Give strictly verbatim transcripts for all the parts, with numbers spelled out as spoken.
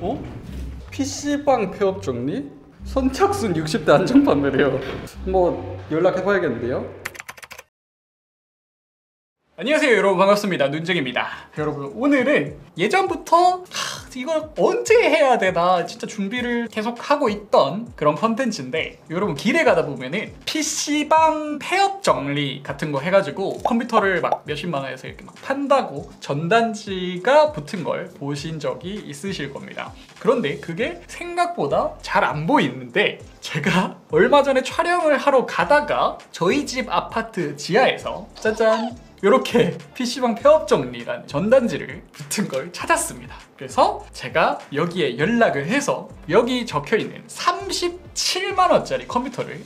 어? 피씨방 폐업 정리? 선착순 육십 대 안정 판매래요. 뭐 연락해봐야겠는데요? 안녕하세요 여러분, 반갑습니다. 눈쟁입니다. 여러분, 오늘은 예전부터 하, 이걸 언제 해야 되나 진짜 준비를 계속 하고 있던 그런 컨텐츠인데, 여러분 길에 가다 보면은 피씨방 폐업 정리 같은 거 해가지고 컴퓨터를 막 몇십만 원에서 이렇게 막 판다고 전단지가 붙은 걸 보신 적이 있으실 겁니다. 그런데 그게 생각보다 잘 안 보이는데, 제가 얼마 전에 촬영을 하러 가다가 저희 집 아파트 지하에서 짜잔! 이렇게 피씨방 폐업 정리라는 전단지를 붙은 걸 찾았습니다. 그래서 제가 여기에 연락을 해서 여기 적혀있는 삼십칠만 원짜리 컴퓨터를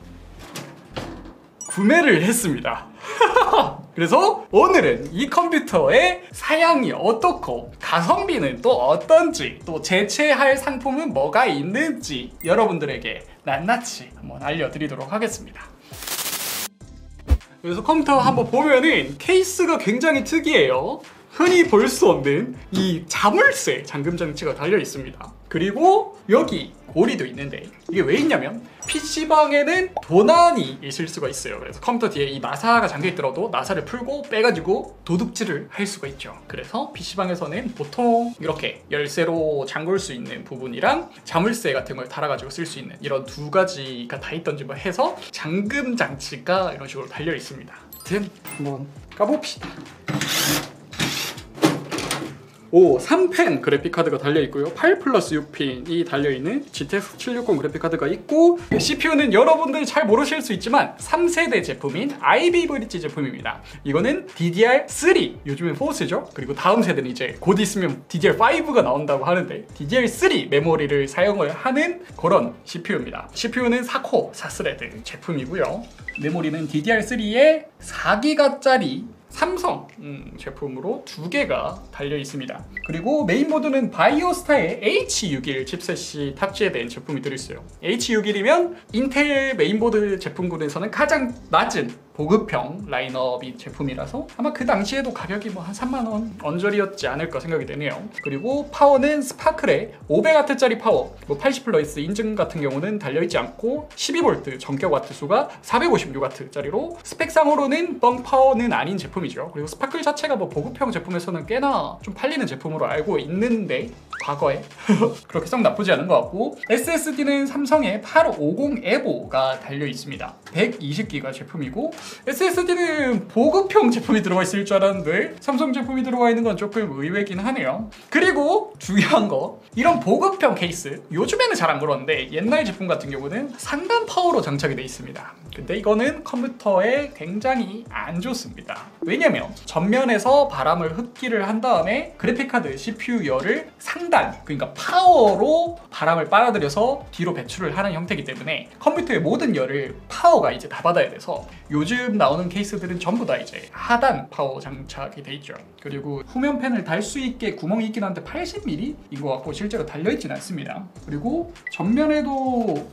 구매를 했습니다. 그래서 오늘은 이 컴퓨터의 사양이 어떻고 가성비는 또 어떤지, 또 재채할 상품은 뭐가 있는지 여러분들에게 낱낱이 한번 알려드리도록 하겠습니다. 그래서 컴퓨터 한번 보면은 케이스가 굉장히 특이해요. 흔히 볼 수 없는 이 자물쇠 잠금 장치가 달려 있습니다. 그리고 여기 고리도 있는데, 이게 왜 있냐면 피씨방에는 도난이 있을 수가 있어요. 그래서 컴퓨터 뒤에 이 나사가 잠겨 있더라도 나사를 풀고 빼가지고 도둑질을 할 수가 있죠. 그래서 피씨방에서는 보통 이렇게 열쇠로 잠글 수 있는 부분이랑 자물쇠 같은 걸 달아가지고 쓸 수 있는 이런 두 가지가 다 있던지 뭐 해서 잠금 장치가 이런 식으로 달려 있습니다. 아무튼 한번 까봅시다. 오, 삼 펜 그래픽카드가 달려있고요. 팔 플러스 육 핀이 달려있는 지티엑스 칠백육십 그래픽카드가 있고, 씨피유는 여러분들 잘 모르실 수 있지만 삼 세대 제품인 아이비 브릿지 제품입니다. 이거는 디디알 쓰리, 요즘엔 포쓰죠. 그리고 다음 세대는 이제 곧 있으면 디디알 파이브가 나온다고 하는데, 디디알 쓰리 메모리를 사용을 하는 그런 씨피유입니다. 씨피유는 사 코어 사 스레드 제품이고요. 메모리는 디디알 쓰리에 사 기가짜리 삼성 음, 제품으로 두 개가 달려 있습니다. 그리고 메인보드는 바이오스타의 에이치 육십일 칩셋이 탑재된 제품이 들어있어요. 에이치 육십일이면 인텔 메인보드 제품군에서는 가장 낮은 보급형 라인업인 제품이라서 아마 그 당시에도 가격이 뭐 한 삼만 원 언저리였지 않을까 생각이 되네요. 그리고 파워는 스파클의 오백 와트짜리 파워, 뭐 팔십 플러스 인증 같은 경우는 달려있지 않고 십이 볼트 전격 와트 수가 사백오십육 와트짜리로 스펙상으로는 뻥 파워는 아닌 제품이죠. 그리고 스파클 자체가 뭐 보급형 제품에서는 꽤나 좀 팔리는 제품으로 알고 있는데, 과거에 그렇게 썩 나쁘지 않은 것 같고, 에스에스디는 삼성의 팔오십 에보가 달려 있습니다. 백이십 기가 제품이고, 에스에스디는 보급형 제품이 들어가 있을 줄 알았는데 삼성 제품이 들어가 있는 건 조금 의외긴 하네요. 그리고 중요한 거, 이런 보급형 케이스 요즘에는 잘 안 그러는데 옛날 제품 같은 경우는 상단 파워로 장착이 돼 있습니다. 근데 이거는 컴퓨터에 굉장히 안 좋습니다. 왜냐면 전면에서 바람을 흡기를 한 다음에 그래픽카드 씨피유 열을 상단, 그러니까 파워로 바람을 빨아들여서 뒤로 배출을 하는 형태이기 때문에 컴퓨터의 모든 열을 파워가 이제 다 받아야 돼서 요즘 나오는 케이스들은 전부 다 이제 하단 파워 장착이 돼 있죠. 그리고 후면 펜을 달 수 있게 구멍이 있긴 한데 팔십 밀리미터인 것 같고 실제로 달려있진 않습니다. 그리고 전면에도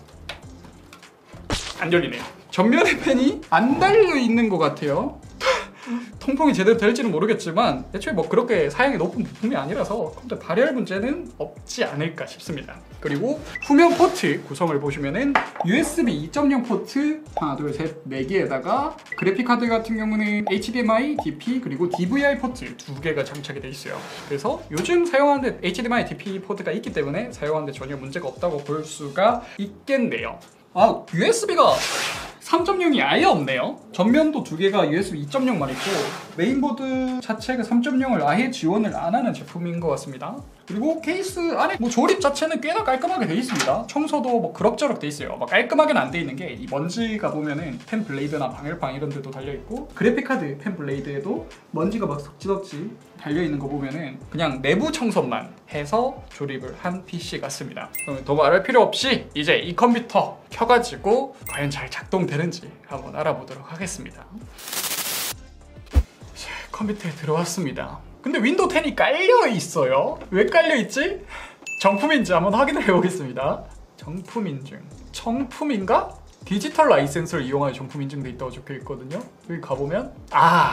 안 열리네요. 전면에 펜이 안 달려있는 것 같아요. 통풍이 제대로 될지는 모르겠지만 애초에 뭐 그렇게 사양이 높은 부품이 아니라서 컴퓨터 발열 문제는 없지 않을까 싶습니다. 그리고 후면 포트 구성을 보시면은 유에스비 이 점 영 포트 하나 둘 셋 네 개에다가 그래픽카드 같은 경우는 에이치디엠아이, 디피 그리고 디브이알 포트 두 개가 장착이 돼 있어요. 그래서 요즘 사용하는데 에이치디엠아이, 디피 포트가 있기 때문에 사용하는데 전혀 문제가 없다고 볼 수가 있겠네요. 아, 유에스비가 삼 점 영이 아예 없네요. 전면도 두 개가 유에스비 이 점 영만 있고 메인보드 자체가 삼 점 영을 아예 지원을 안 하는 제품인 것 같습니다. 그리고 케이스 안에 뭐 조립 자체는 꽤나 깔끔하게 돼 있습니다. 청소도 뭐 그럭저럭 돼 있어요. 막 깔끔하게는 안 돼 있는 게, 이 먼지가 보면은 펜 블레이드나 방열판 이런 데도 달려 있고, 그래픽카드 펜 블레이드에도 먼지가 막 석지석지 달려 있는 거 보면은 그냥 내부 청소만 해서 조립을 한 피씨 같습니다. 그럼 더 말할 필요 없이 이제 이 컴퓨터 켜가지고 과연 잘 작동되는지 한번 알아보도록 하겠습니다. 자, 컴퓨터에 들어왔습니다. 근데 윈도우 텐이 깔려 있어요. 왜 깔려 있지? 정품인지 한번 확인을 해보겠습니다. 정품 인증. 정품인가? 디지털 라이센스를 이용하여 정품 인증돼 있다고 적혀 있거든요. 여기 가보면 아,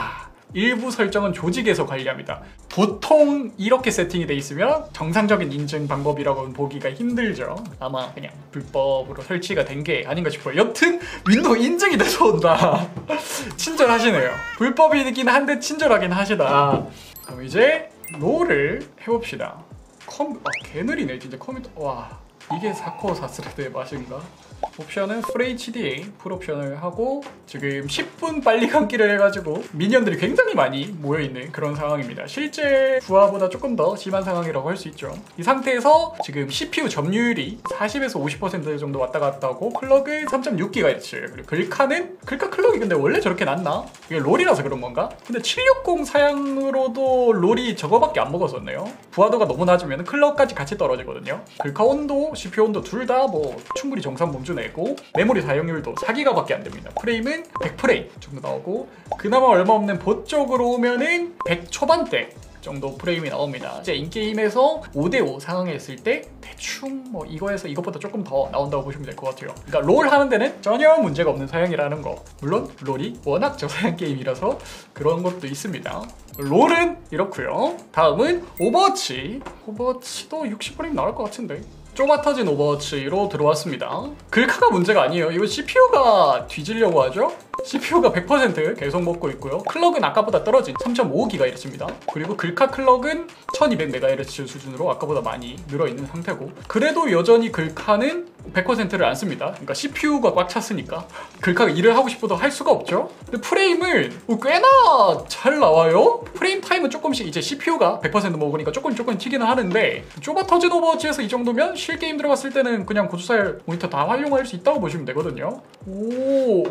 일부 설정은 조직에서 관리합니다. 보통 이렇게 세팅이 돼 있으면 정상적인 인증 방법이라고는 보기가 힘들죠. 아마 그냥 불법으로 설치가 된 게 아닌가 싶어요. 여튼 윈도우 인증이 돼서 온다. 친절하시네요. 불법이긴 한데 친절하긴 하시다. 그럼 이제 롤을 해봅시다. 컴... 아, 개느리네 진짜 컴퓨터. 와, 이게 사 코어 사 스레드의 맛인가? 옵션은 풀 에이치디 풀 옵션을 하고 지금 십 분 빨리 감기를 해가지고 미니언들이 굉장히 많이 모여있는 그런 상황입니다. 실제 부하보다 조금 더 심한 상황이라고 할 수 있죠. 이 상태에서 지금 씨피유 점유율이 사십에서 오십 퍼센트 정도 왔다 갔다 하고 클럭은 삼 점 육 기가헤르츠, 그리고 글카는 글카 클럭이 근데 원래 저렇게 낮나? 이게 롤이라서 그런 건가? 근데 칠백육십 사양으로도 롤이 저거밖에 안 먹었었네요. 부하도가 너무 낮으면 클럭까지 같이 떨어지거든요. 글카 온도, 씨피유 온도 둘 다 뭐 충분히 정상 범주 내고 메모리 사용률도 사 기가밖에 안 됩니다. 프레임은 백 프레임 정도 나오고 그나마 얼마 없는 보 쪽으로 오면은 백 초반대 정도 프레임이 나옵니다. 이제 인게임에서 오 대 오 상황에 있을 때 대충 뭐 이거에서 이것보다 조금 더 나온다고 보시면 될 것 같아요. 그러니까 롤 하는 데는 전혀 문제가 없는 사양이라는 거. 물론 롤이 워낙 저사양 게임이라서 그런 것도 있습니다. 롤은 이렇고요. 다음은 오버워치. 오버워치도 육십 프레임 나올 것 같은데. 좁아터진 오버워치로 들어왔습니다. 글카가 문제가 아니에요. 이거 씨피유가 뒤지려고 하죠? 씨피유가 백 퍼센트 계속 먹고 있고요. 클럭은 아까보다 떨어진 삼 점 오 기가헤르츠입니다. 그리고 글카 클럭은 천이백 메가헤르츠 수준으로 아까보다 많이 늘어있는 상태고 그래도 여전히 글카는 백 퍼센트를 안 씁니다. 그러니까 씨피유가 꽉 찼으니까 글카가 일을 하고 싶어도 할 수가 없죠. 근데 프레임을 꽤나 잘 나와요. 프레임 타임은 조금씩 이제 씨피유가 백 퍼센트 먹으니까 조금 조금 튀기는 하는데 좁아터진 오버워치에서 이 정도면 실게임 들어갔을 때는 그냥 고주살 모니터 다 활용할 수 있다고 보시면 되거든요. 오,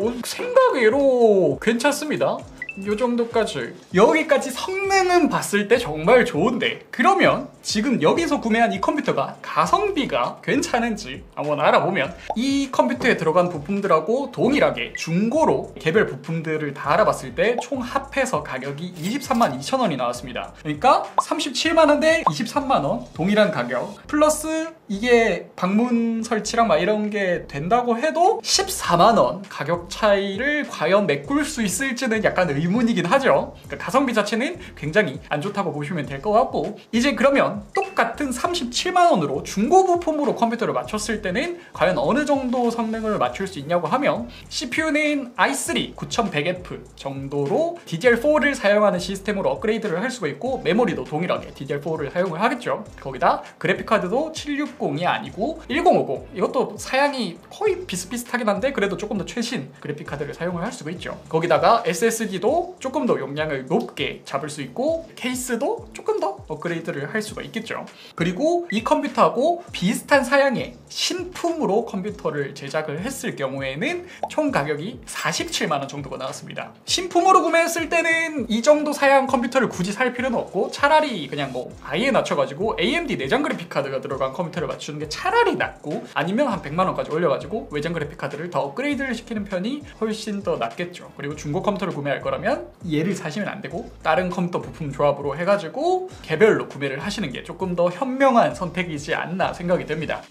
생각외로 괜찮습니다. 요 정도까지. 여기까지 성능은 봤을 때 정말 좋은데 그러면 지금 여기서 구매한 이 컴퓨터가 가성비가 괜찮은지 한번 알아보면 이 컴퓨터에 들어간 부품들하고 동일하게 중고로 개별 부품들을 다 알아봤을 때 총 합해서 가격이 이십삼만 이천 원이 나왔습니다. 그러니까 삼십칠만 원 대 이십삼만 원 동일한 가격 플러스 이게 방문 설치랑 막 이런 게 된다고 해도 십사만 원 가격 차이를 과연 메꿀 수 있을지는 약간 의문이긴 하죠. 그러니까 가성비 자체는 굉장히 안 좋다고 보시면 될 것 같고 이제 그러면 똑같은 삼십칠만 원으로 중고 부품으로 컴퓨터를 맞췄을 때는 과연 어느 정도 성능을 맞출 수 있냐고 하면 씨피유는 아이 쓰리 구천백 에프 정도로 디디알 포를 사용하는 시스템으로 업그레이드를 할 수가 있고 메모리도 동일하게 디디알 포를 사용을 하겠죠. 거기다 그래픽카드도 칠백육십이 아니고 천오십 이것도 사양이 거의 비슷비슷하긴 한데 그래도 조금 더 최신 그래픽카드를 사용을 할 수가 있죠. 거기다가 에스에스디도 조금 더 용량을 높게 잡을 수 있고 케이스도 조금 더 업그레이드를 할 수가 있겠죠. 그리고 이 컴퓨터하고 비슷한 사양의 신품으로 컴퓨터를 제작을 했을 경우에는 총 가격이 사십칠만 원 정도가 나왔습니다. 신품으로 구매했을 때는 이 정도 사양 컴퓨터를 굳이 살 필요는 없고 차라리 그냥 뭐 아예 낮춰가지고 에이엠디 내장 그래픽카드가 들어간 컴퓨터를 맞추는 게 차라리 낫고 아니면 한 백만 원까지 올려가지고 외장 그래픽카드를 더 업그레이드를 시키는 편이 훨씬 더 낫겠죠. 그리고 중고 컴퓨터를 구매할 거라면 얘를 사시면 안 되고 다른 컴퓨터 부품 조합으로 해가지고 개별로 구매를 하시는 게 조금 더 현명한 선택이지 않나 생각이 됩니다.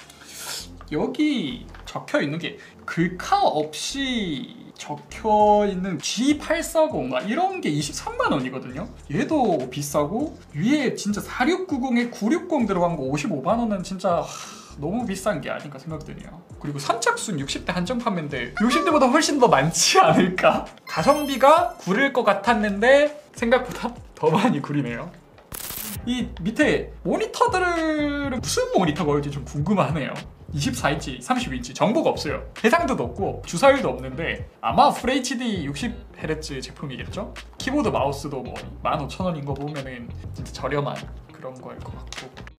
여기 적혀있는 게 글카 없이 적혀있는 지 팔백사십 이런 게 이십삼만 원이거든요. 얘도 비싸고 위에 진짜 사육구공에 구백육십 들어간 거 오십오만 원은 진짜 하, 너무 비싼 게 아닌가 생각드네요. 그리고 선착순 육십 대 한정 판매인데 육십 대보다 훨씬 더 많지 않을까? 가성비가 구릴 것 같았는데 생각보다 더 많이 구리네요. 이 밑에 모니터들은 무슨 모니터가 올지 좀 궁금하네요. 이십사 인치, 삼십 인치 정보가 없어요. 해상도도 없고 주사율도 없는데 아마 풀 에이치디 육십 헤르츠 제품이겠죠? 키보드 마우스도 뭐 만 오천 원인 거 보면은 진짜 저렴한 그런 거일 것 같고